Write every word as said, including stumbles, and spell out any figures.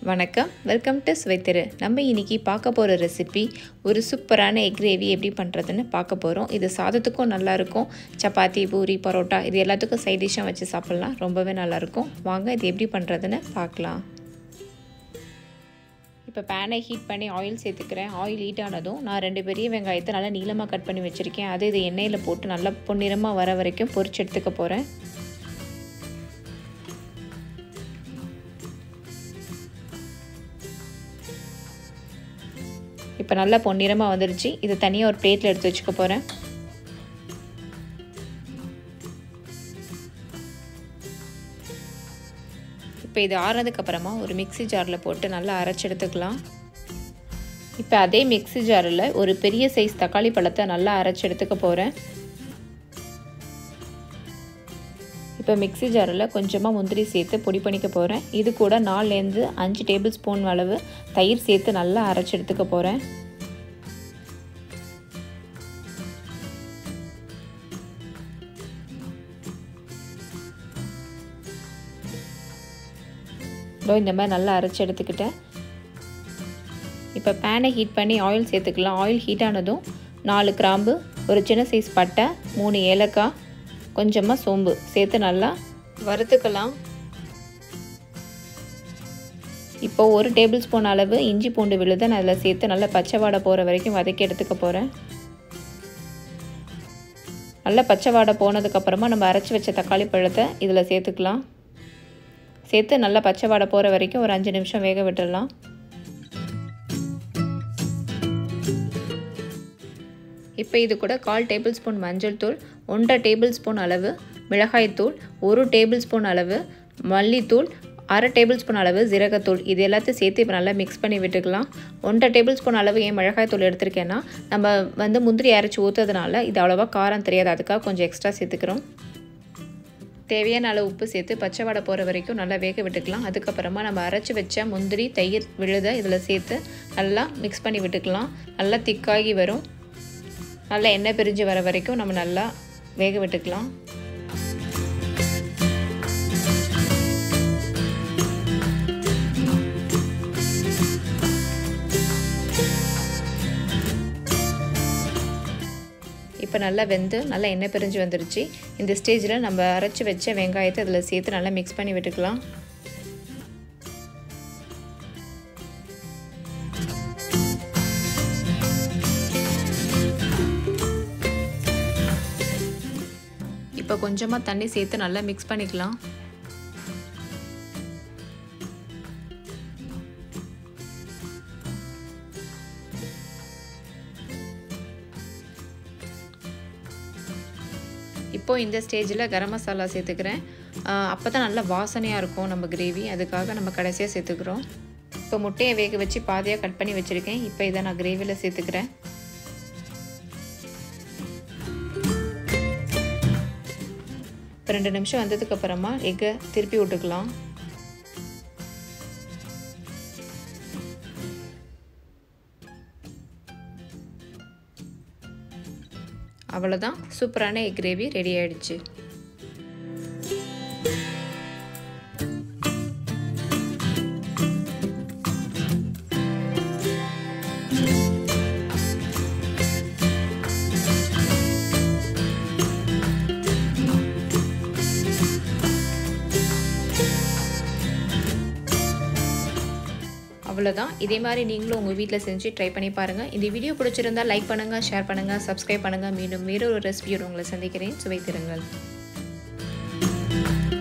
வணக்கம், welcome to சுவைத்திரு. நம்ம இன்றைக்கி பார்க்க போகிற ரெசிபி ஒரு சூப்பரான எக் கிரேவி எப்படி பண்ணுறதுன்னு பார்க்க போகிறோம். இது சாதத்துக்கும் நல்லாயிருக்கும், சப்பாத்தி, பூரி, பரோட்டா இது எல்லாத்துக்கும் சைட் டிஷ்ஷாக வச்சு சாப்பிட்லாம். ரொம்பவே நல்லாயிருக்கும். வாங்க இது எப்படி பண்ணுறதுன்னு பார்க்கலாம். இப்போ பேனை ஹீட் பண்ணி ஆயில் சேர்த்துக்கிறேன். ஆயில் ஹீட் ஆனதும் நான் ரெண்டு பெரிய வெங்காயத்தை நல்லா நீளமாக கட் பண்ணி வச்சுருக்கேன். அது இது எண்ணெயில் போட்டு நல்லா பொன்னிறமாக வர வரைக்கும் பொரிச்சு எடுத்துக்க போகிறேன். இப்போ நல்லா பொன்னிறமாக வந்துடுச்சு. இதை தனியாக ஒரு பிளேட்டில் எடுத்து வச்சுக்க போகிறேன். இப்போ இது ஆறுனதுக்கப்புறமா ஒரு மிக்சி ஜாரில் போட்டு நல்லா அரைச்சி எடுத்துக்கலாம். இப்போ அதே மிக்சி ஜாரில் ஒரு பெரிய சைஸ் தக்காளி பழத்தை நல்லா அரைச்சி எடுத்துக்க போகிறேன். இப்போ மிக்சி ஜாரில் கொஞ்சமாக முந்திரி சேர்த்து பொடி பண்ணிக்க போகிறேன். இது கூட நாலுலேருந்து அஞ்சு டேபிள் ஸ்பூன் அளவு தயிர் சேர்த்து நல்லா அரைச்சி எடுத்துக்க போகிறேன். இதோ இந்த மாதிரி நல்லா அரைச்சி எடுத்துக்கிட்டேன். இப்போ பேனை ஹீட் பண்ணி ஆயில் சேர்த்துக்கலாம். ஆயில் ஹீட் ஆனதும் நாலு கிராம்பு, ஒரு சின்ன சைஸ் பட்டை, மூணு ஏலக்காய், கொஞ்சமாக சோம்பு சேர்த்து நல்லா வறுத்துக்கலாம். இப்போ ஒரு டேபிள் ஸ்பூன் அளவு இஞ்சி பூண்டு விழுதை நான் அதில் சேர்த்து நல்லா பச்சை வாடை போகிற வரைக்கும் வதக்கி எடுத்துக்க போகிறேன். நல்லா பச்சை வாடை போனதுக்கப்புறமா நம்ம அரைச்சி வச்ச தக்காளி பழத்தை இதில் சேர்த்துக்கலாம். சேர்த்து நல்லா பச்சை வாடை போகிற வரைக்கும் ஒரு அஞ்சு நிமிஷம் வேக விட்டுடலாம். இப்போ இது கூட கால் டேபிள் ஸ்பூன் மஞ்சள் தூள், ஒன்றரை டேபிள் ஸ்பூன் அளவு மிளகாய்த்தூள், ஒரு டேபிள் ஸ்பூன் அளவு மல்லித்தூள், அரை டேபிள் ஸ்பூன் அளவு ஜீரகத்தூள் இது எல்லாத்தையும் சேர்த்து இப்போ நல்லா மிக்ஸ் பண்ணி விட்டுக்கலாம். ஒன்றரை டேபிள் ஸ்பூன் அளவு ஏன் மிளகாய்த்தூள் எடுத்திருக்கேன்னா நம்ம வந்து முந்திரி அரைச்சி ஊற்றுறதுனால இது அவ்வளோவா காரம் தெரியாது, அதுக்காக கொஞ்சம் எக்ஸ்ட்ரா சேர்த்துக்கிறோம். தேவையான அளவு உப்பு சேர்த்து பச்சை வாடை போகிற வரைக்கும் நல்லா வேக விட்டுக்கலாம். அதுக்கப்புறமா நம்ம அரைச்சி வச்ச முந்திரி, தயிர் விழுதை இதில் சேர்த்து நல்லா மிக்ஸ் பண்ணி விட்டுக்கலாம். நல்லா திக்காகி வரும். நல்லா எண்ணெய் பிரிஞ்சு வர வரைக்கும் நம்ம நல்லா வேக விட்டுக்கலாம். இப்போ நல்லா வெந்து நல்லா எண்ணெய் பிரிஞ்சு வந்துருச்சு. இந்த ஸ்டேஜில் நம்ம அரைச்சி வச்ச வெங்காயத்தை அதில் சேர்த்து நல்லா மிக்ஸ் பண்ணி விட்டுக்கலாம். இப்போ கொஞ்சமாக தண்ணி சேர்த்து நல்லா மிக்ஸ் பண்ணிக்கலாம். இப்போ இந்த ஸ்டேஜில் கரம் மசாலா சேர்த்துக்கிறேன். அப்போ தான் நல்லா வாசனையாக இருக்கும் நம்ம கிரேவி, அதுக்காக நம்ம கடைசியாக சேர்த்துக்கிறோம். இப்போ முட்டையை வேக வச்சு பாதியாக கட் பண்ணி வச்சுருக்கேன். இப்போ இதை நான் கிரேவியில் சேர்த்துக்கிறேன். இப்போ ரெண்டு நிமிஷம் வந்ததுக்கப்புறமா எக்கை திருப்பி விட்டுக்கலாம். அவ்வளோதான், சூப்பரான எக் கிரேவி ரெடி ஆயிடுச்சு. அவ்வளோதான். இதே மாதிரி நீங்களும் உங்கள் வீட்டில் செஞ்சு ட்ரை பண்ணி பாருங்கள். இந்த வீடியோ பிடிச்சிருந்தால் லைக் பண்ணுங்கள், ஷேர் பண்ணுங்கள், சப்ஸ்கிரைப் பண்ணுங்கள். மீண்டும் வேறொரு ரெசிபியோடு உங்களை சந்திக்கிறேன். சுவைத்திருங்கள்.